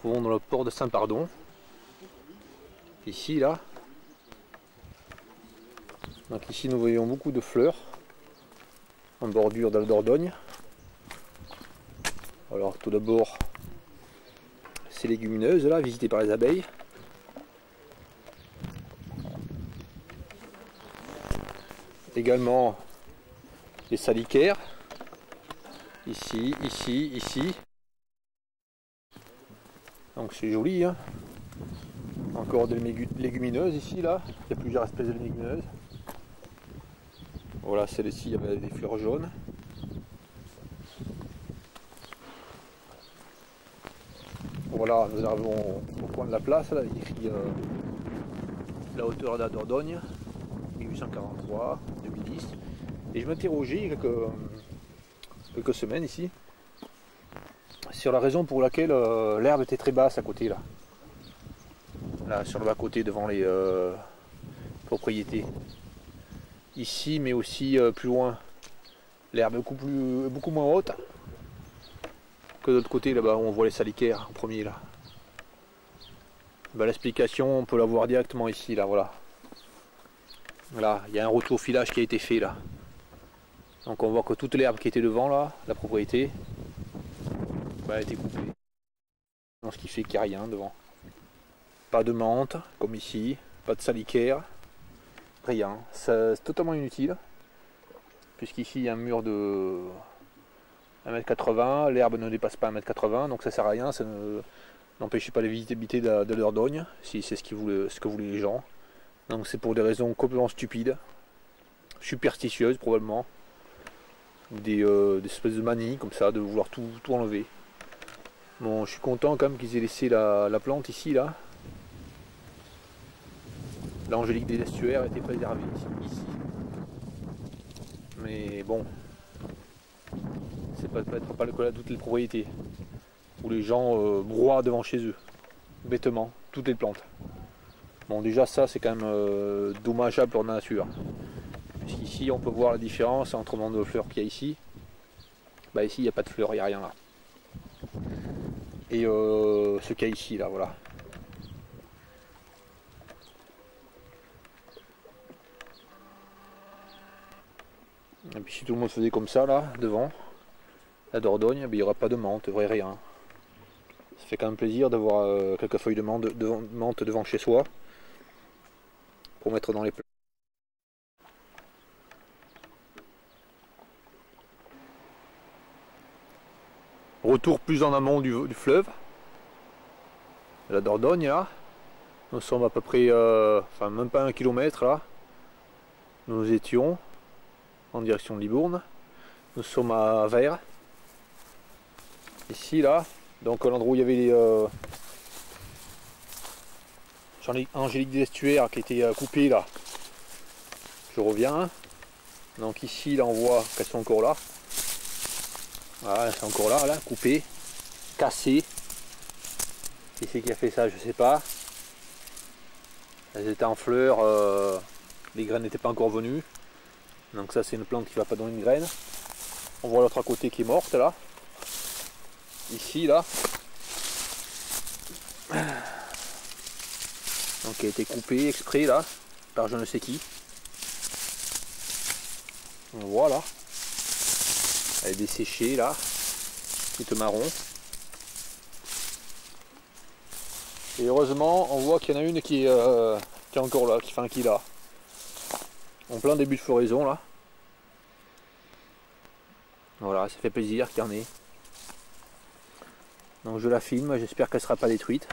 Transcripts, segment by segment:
trouvons dans le port de Saint-Pardon. Ici, là. Donc ici, nous voyons beaucoup de fleurs en bordure de la Dordogne. Alors tout d'abord, ces légumineuses là, visitées par les abeilles. Également les salicaires. Ici, ici, ici. Donc c'est joli, hein. Encore des légumineuses ici, là. Il y a plusieurs espèces de légumineuses. Voilà, celle-ci, il y avait des fleurs jaunes. Voilà, nous arrivons au coin de la place, là, il écrit la hauteur de la Dordogne, 1843, 2010. Et je m'interrogeais quelques semaines ici sur la raison pour laquelle l'herbe était très basse à côté là. Là, sur le bas-côté devant les propriétés. Ici, mais aussi plus loin, l'herbe est beaucoup moins haute que de l'autre côté là-bas où on voit les salicaires en premier là. Ben, l'explication on peut la voir directement ici là, voilà. Là, il y a un retour filage qui a été fait là. Donc on voit que toute l'herbe qui était devant là, la propriété, ben, a été coupée. Donc, ce qui fait qu'il n'y a rien devant. Pas de menthe comme ici, pas de salicaire, rien. C'est totalement inutile. Puisqu'ici il y a un mur de 1,80 m, l'herbe ne dépasse pas 1,80 m, donc ça sert à rien, ça n'empêchait pas la visitabilité de la Dordogne, si c'est ce que voulaient les gens. Donc c'est pour des raisons complètement stupides, superstitieuses probablement, des espèces de manies comme ça, de vouloir tout enlever. Bon, je suis content quand même qu'ils aient laissé la plante ici, là. L'angélique des estuaires a été préservée ici. Mais bon, c'est peut-être pas le cas de toutes les propriétés où les gens broient devant chez eux bêtement toutes les plantes. Bon, déjà ça c'est quand même dommageable pour la nature, puisqu'ici on peut voir la différence entre le nombre de fleurs qu'il y a ici. Bah ici il n'y a pas de fleurs, il n'y a rien là. Et ce qu'il y a ici là, voilà. Et puis si tout le monde faisait comme ça là devant la Dordogne, il n'y aurait pas de menthe, il n'y aurait rien. Ça fait quand même plaisir d'avoir quelques feuilles de menthe devant chez soi pour mettre dans les plats. Retour plus en amont du fleuve, la Dordogne là. Nous sommes à peu près, enfin même pas 1 km là. Nous étions en direction de Libourne. Nous sommes à Vers. Ici là, donc l'endroit où il y avait les angélique des estuaires qui étaient coupées là. Je reviens. Donc ici là on voit qu'elles sont encore là. Voilà, elles sont encore là, coupées, cassées. Qui c'est qui a fait ça, je sais pas. Elles étaient en fleurs, les graines n'étaient pas encore venues. Donc ça c'est une plante qui va pas donner une graine. On voit l'autre à côté qui est morte là. Ici là. Donc qui a été coupée exprès là, par je ne sais qui. Voilà. Elle est desséchée là, toute marron. Et heureusement on voit qu'il y en a une qui est encore là, qui est là. En plein début de floraison là. Voilà, ça fait plaisir qu'il y en ait. Donc je la filme, j'espère qu'elle ne sera pas détruite.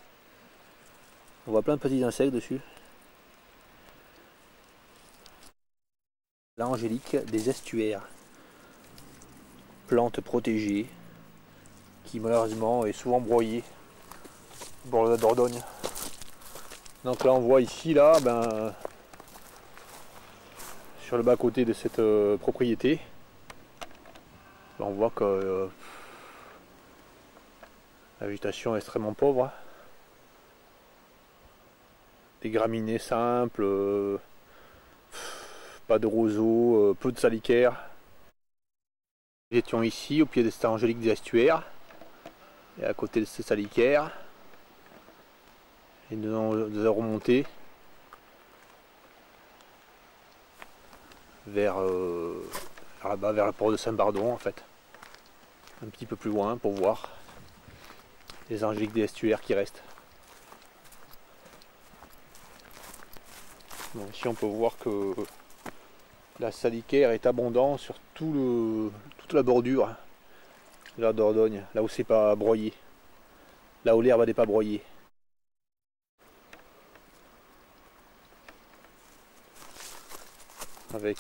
On voit plein de petits insectes dessus. L'angélique des estuaires. Plante protégée qui malheureusement est souvent broyée au bord de la Dordogne. Donc là on voit ici là, ben, sur le bas côté de cette propriété, on voit que la végétation est extrêmement pauvre. Des graminées simples, pas de roseaux, peu de salicaires. Nous étions ici au pied de cette angélique des estuaires. Et à côté de ce salicaire, et nous allons remonter vers là-bas, vers le port de Saint-Bardon en fait. Un petit peu plus loin pour voir les angéliques des estuaires qui restent. Bon, ici on peut voir que la salicaire est abondante sur toute la bordure de la Dordogne, là où c'est pas broyé, là où l'herbe n'est pas broyée. Avec,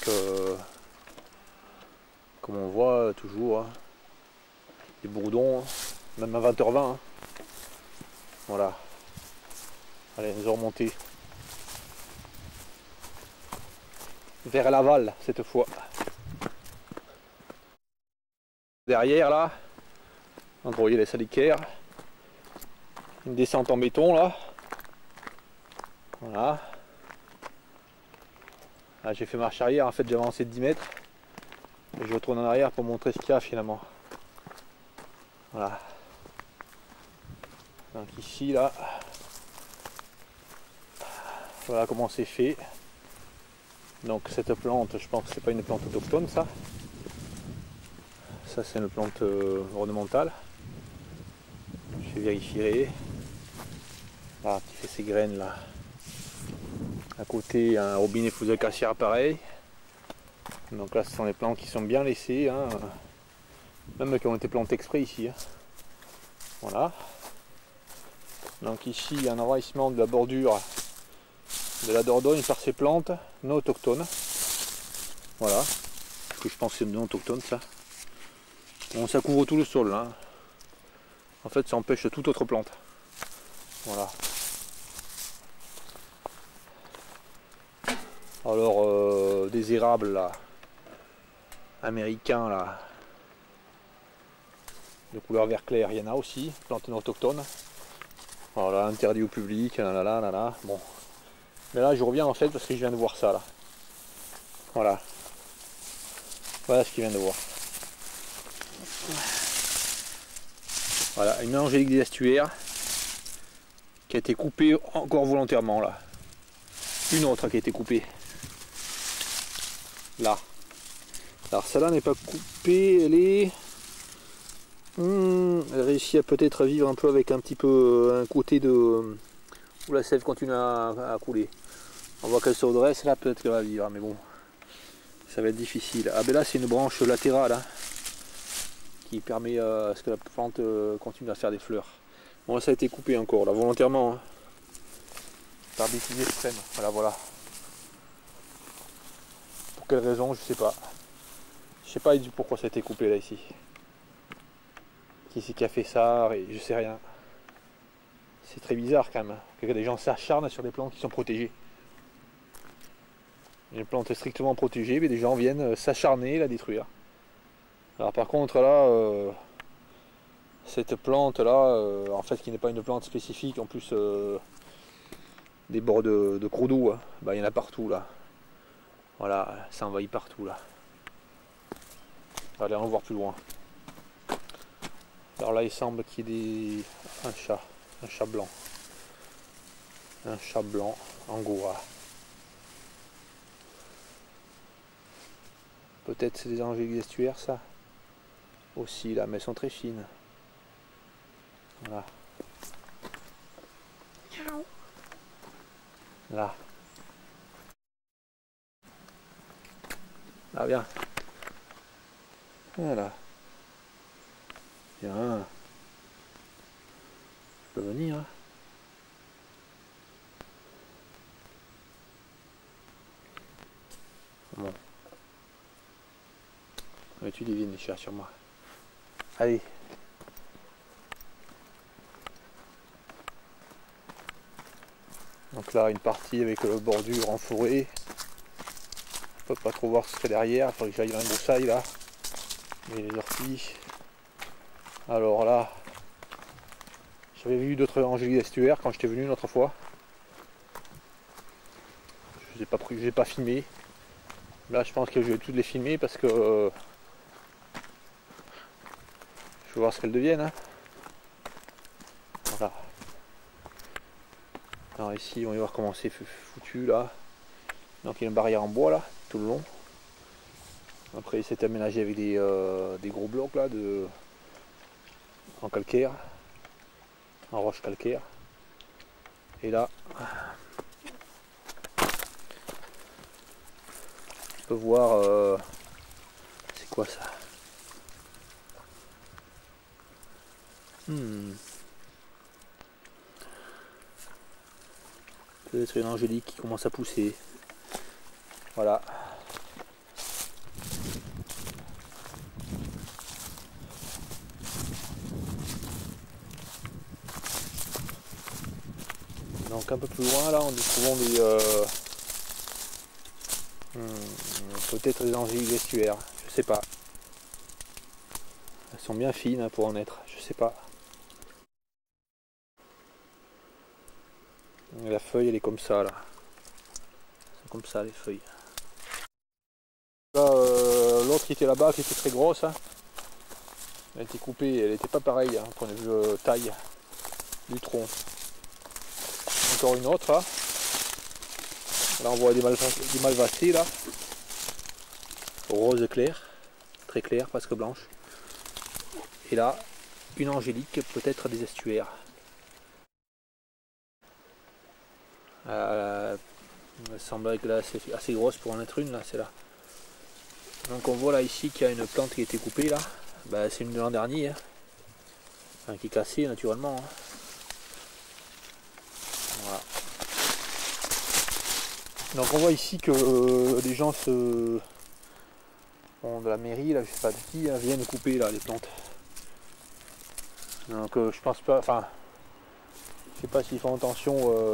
comme on voit toujours, hein, des bourdons, même à 20h20. Hein. Voilà. Allez, nous allons remonter vers l'aval cette fois. Derrière là, vous voyez les salicaires, une descente en béton là. Voilà. Là, j'ai fait marche arrière, en fait j'ai avancé de 10 mètres. Et je retourne en arrière pour montrer ce qu'il y a finalement. Voilà. Donc ici là, voilà comment c'est fait. Donc cette plante, je pense que c'est pas une plante autochtone ça. Ça c'est une plante ornementale. Je vérifierai. Voilà, qui fait ses graines là. À côté un robinet Fuscacia pareil. Donc là ce sont les plantes qui sont bien laissées, hein. Même qui ont été plantées exprès ici. Hein. Voilà. Donc ici il y a un envahissement de la bordure de la Dordogne par ces plantes non autochtones. Voilà. Parce que je pense que c'est non autochtone ça. Bon, ça couvre tout le sol là. En fait ça empêche toute autre plante. Voilà. Alors des érables là, américains là, de couleur vert clair, il y en a aussi, plantes non autochtones. Voilà, interdit au public, là, là, là, là. Bon. Mais là je reviens en fait parce que je viens de voir ça là. Voilà. Voilà ce que je viens de voir. Voilà, une angélique des estuaires qui a été coupée encore volontairement là. Une autre qui a été coupée. Là. Alors celle-là n'est pas coupée, elle est... elle réussit à peut-être vivre un peu avec un petit peu un côté de... où la sève continue à couler. On voit qu'elle se redresse, là peut-être qu'elle va vivre, mais bon. Ça va être difficile. Ah ben là c'est une branche latérale hein, qui permet à ce que la plante continue à faire des fleurs. Bon là, ça a été coupé encore, là, volontairement. Hein, par bêtise extrême. Voilà, voilà. Quelle raison, je sais pas. Je sais pas du pourquoi ça a été coupé là ici. Qui c'est qui a fait ça, et je sais rien. C'est très bizarre quand même, que des gens s'acharnent sur des plantes qui sont protégées. Une plante strictement protégée, mais des gens viennent s'acharner, la détruire. Alors par contre là, cette plante là, en fait qui n'est pas une plante spécifique, en plus des bords de cours d'eau, hein, bah, il y en a partout là. Voilà, ça envahit partout là. Allez, on va voir plus loin. Alors là, il semble qu'il y ait un chat blanc. Un chat blanc, angora. Peut-être c'est des angéliques d'estuaire ça. Aussi là, mais elles sont très fines. Voilà. Là. Ah bien. Voilà. Bien. Je peux venir. Hein. Bon. Mais tu devines les chats sur moi. Allez. Donc là, une partie avec bordure en forêt. On peut pas trop voir ce qu'il y a derrière. Il faudrait que j'aille dans les broussailles là. Mais les orties. Alors là, j'avais vu d'autres angéliques d'estuaire quand j'étais venu une autre fois. Je n'ai pas filmé. Là, je pense que je vais toutes les filmer parce que je veux voir ce qu'elles deviennent. Hein. Voilà. Alors ici on va voir comment c'est foutu là. Donc il y a une barrière en bois là, tout le long. Après il s'est aménagé avec des gros blocs là en calcaire, en roche calcaire. Et là, on peut voir, c'est quoi ça? Peut-être une angélique qui commence à pousser. Voilà. Donc un peu plus loin là, on découvre peut-être des angéliques d'estuaire, je sais pas. Elles sont bien fines hein, pour en être, je sais pas. Et la feuille elle est comme ça là. C'est comme ça les feuilles. Là, l'autre qui était là-bas, qui était très grosse, hein, elle a été coupée, elle n'était pas pareille, hein, point de vue taille du tronc. Encore une autre là. Là on voit des malvacées là. Rose clair, très clair, presque blanche. Et là, une angélique, peut-être des estuaires. Il me semble que là c'est assez grosse pour en être une, là c'est là. Donc on voit là ici qu'il y a une plante qui a été coupée là. Ben, c'est une de l'an dernier, hein. Enfin, qui est cassée naturellement. Hein. Voilà. Donc on voit ici que des gens de la mairie, là, je sais pas de qui, hein, viennent couper là les plantes. Donc je pense pas, enfin, je sais pas s'ils font attention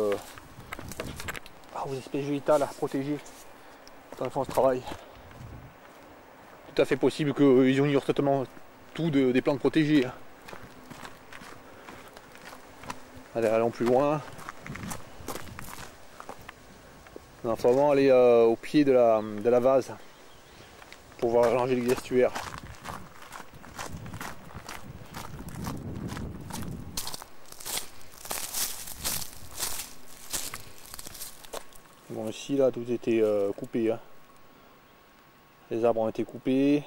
aux espèces végétales à protéger quand ils font ce travail. Tout à fait possible qu'ils ignorent totalement tout des plantes protégées. Hein. Allez, allons plus loin. Il faut vraiment aller au pied de la vase pour voir l'angélique d'estuaire. Bon, ici là tout était coupé. Hein. Les arbres ont été coupés.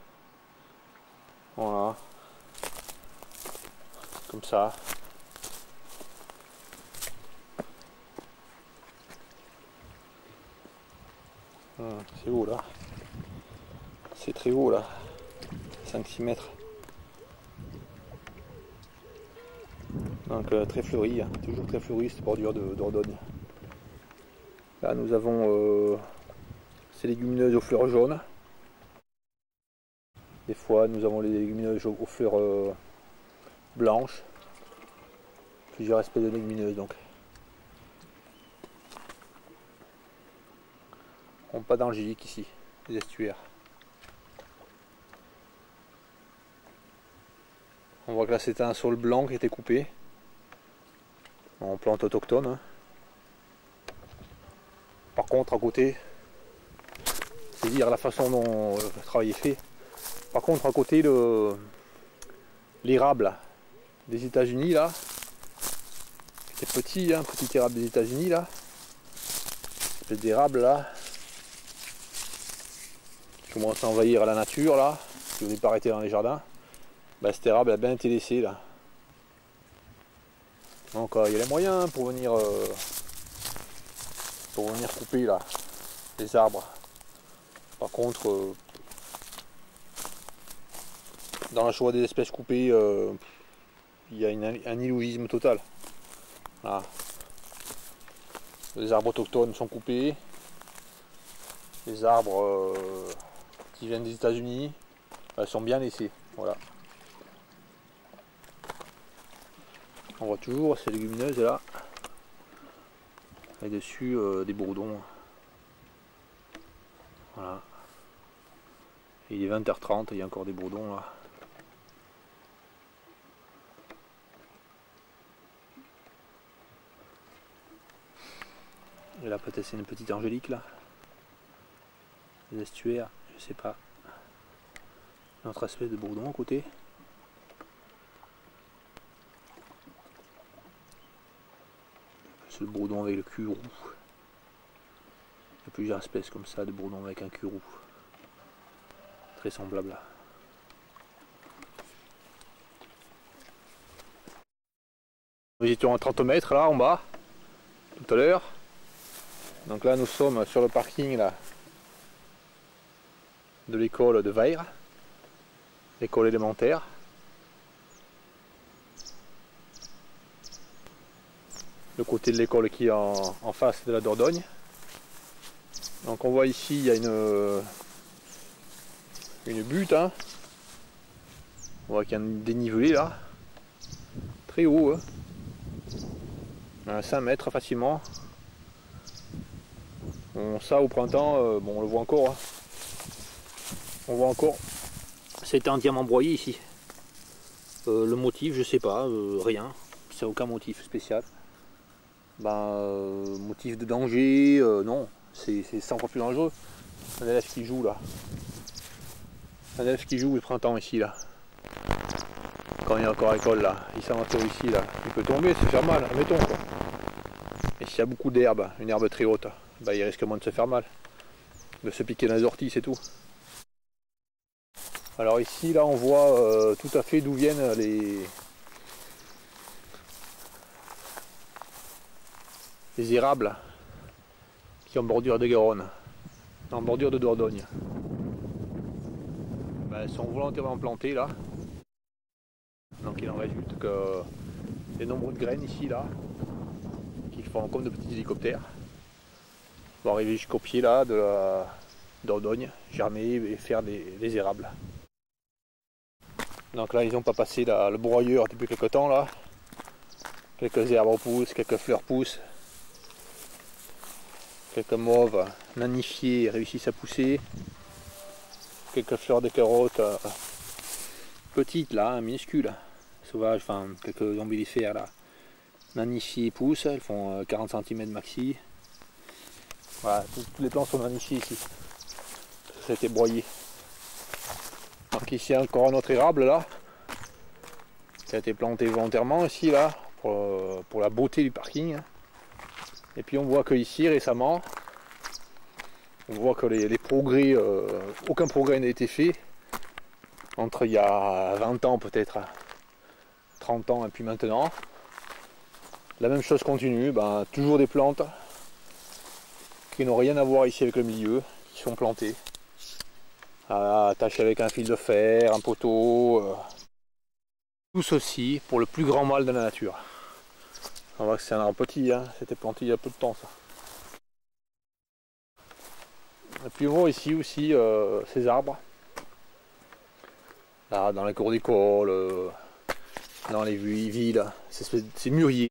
Voilà. Comme ça. C'est haut là. C'est très haut là. 5-6 mètres. Donc très fleuri, hein. Toujours très fleuri cette bordure de Dordogne. Là nous avons ces légumineuses aux fleurs jaunes. Des fois nous avons les légumineuses aux fleurs blanches. Plusieurs espèces de légumineuses donc. On n'a pas d'angélique ici, des estuaires. On voit que là c'était un sol blanc qui était coupé. En plante autochtone. Hein. Par contre à côté, c'est dire la façon dont le travail est fait. Par contre à côté l'érable des États-Unis là, c'est petit, hein, petit érable des États-Unis là, espèce d'érable là, qui commence à envahir la nature là, qui n'est pas arrêté dans les jardins. Ben, cet érable a bien été laissé là. Donc il y a les moyens pour venir couper là les arbres. Par contre, dans le choix des espèces coupées, il y a un illusionisme total. Voilà. Les arbres autochtones sont coupés. Les arbres qui viennent des États-Unis sont bien laissés. Voilà. On voit toujours ces légumineuses là. Et dessus des bourdons. Voilà. Et il est 20h30, il y a encore des bourdons là. Et là peut-être c'est une petite angélique là. Les estuaires, je sais pas. Une autre espèce de bourdon à côté. c'est le bourdon avec le cul roux. Il y a plusieurs espèces comme ça de bourdon avec un cul roux. Très semblable là. Nous étions à 30 mètres là en bas, tout à l'heure. Donc là nous sommes sur le parking là, de l'école de Vayres, l'école élémentaire. Le côté de l'école qui est en face de la Dordogne. Donc on voit ici il y a une butte, hein. On voit qu'il y a un dénivelé là, très haut, hein. À 5 mètres facilement. Ça au printemps, bon, on le voit encore, hein. On voit encore, c'était entièrement broyé ici. Le motif, je sais pas, rien, c'est aucun motif spécial. Motif de danger, non, c'est 100 fois plus dangereux. Un élève qui joue là, un élève qui joue le printemps ici là, quand il est encore à l'école là, il s'aventure ici là, il peut tomber, se faire mal, admettons quoi. Et s'il y a beaucoup d'herbe, une herbe très haute, il risque moins de se faire mal, de se piquer dans les orties, c'est tout. Alors ici là on voit tout à fait d'où viennent les érables qui ont bordure de Garonne, en bordure de Dordogne. Elles sont volontairement plantées là. Donc il en résulte que des nombreuses graines ici là, qui font comme de petits hélicoptères, vont arriver jusqu'au pied là de la Dordogne, germer et faire des érables. Donc là ils n'ont pas passé le broyeur depuis quelques temps là. Quelques herbes poussent, quelques fleurs poussent. Quelques mauves nanifiées réussissent à pousser. Quelques fleurs de carottes petites là, minuscules, sauvages, enfin quelques ombellifères là, nanifiées poussent, elles font 40 cm maxi. Voilà, tous les plants sont nanifiés ici. Ça a été broyé. Donc ici encore un autre érable là, qui a été planté volontairement ici là, pour la beauté du parking. Et puis on voit que ici récemment, on voit que les progrès, aucun progrès n'a été fait entre il y a 20 ans peut-être, 30 ans et puis maintenant. La même chose continue, toujours des plantes qui n'ont rien à voir ici avec le milieu, qui sont plantées, attachées avec un fil de fer, un poteau. Tout ceci pour le plus grand mal de la nature. On voit que c'est un arbre petit, hein. C'était planté il y a peu de temps ça. Et puis on voit ici aussi ces arbres. Là, dans les cours d'école, dans les villes, c'est mûrier.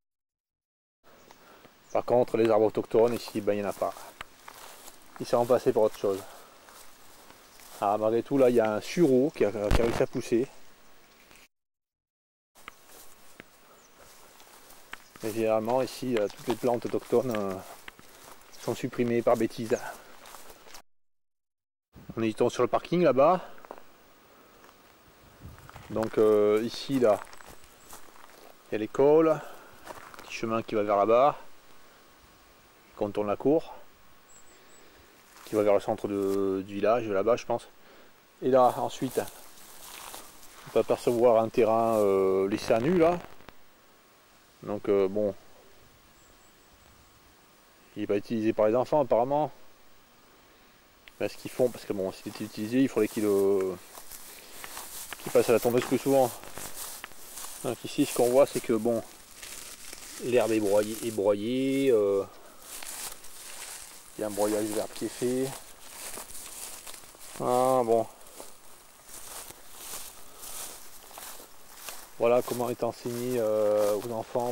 Par contre, les arbres autochtones ici, il n'y en a pas. Ils sont remplacés par autre chose. Malgré tout, là, il y a un sureau qui a réussi à pousser. Et généralement, ici, toutes les plantes autochtones sont supprimées par bêtise. On est sur le parking là-bas. Donc ici, là, il y a l'école, petit chemin qui va vers là-bas, qui contourne la cour, qui va vers le centre du village, là-bas je pense. Et là, ensuite, on peut apercevoir un terrain laissé à nu là. Donc bon, il n'est pas utilisé par les enfants apparemment. Mais ce qu'ils font, parce que bon, s'il était utilisé, il faudrait qu'il passe à la tondeuse plus souvent. Donc ici, ce qu'on voit, c'est que bon, l'herbe est broyée, il y a un broyage d'herbe qui est fait. Bon. Voilà comment est enseigné aux enfants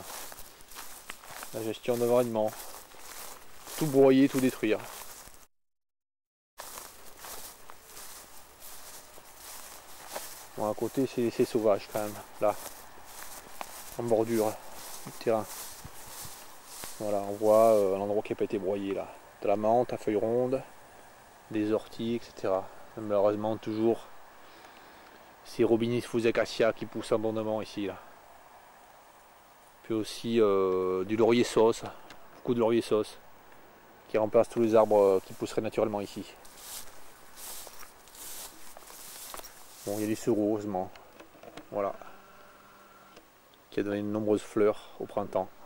la gestion de l'environnement. Tout broyer, tout détruire. Bon, à côté c'est sauvage quand même, là, en bordure du terrain. Voilà, on voit un endroit qui n'a pas été broyé là. De la menthe à feuilles rondes, des orties, etc. Malheureusement toujours ces Robinis acacia qui poussent abondamment ici là. Puis aussi du laurier sauce, beaucoup de laurier sauce, qui remplace tous les arbres qui pousseraient naturellement ici. Bon, il y a du sureau, heureusement. Voilà. Qui a donné de nombreuses fleurs au printemps.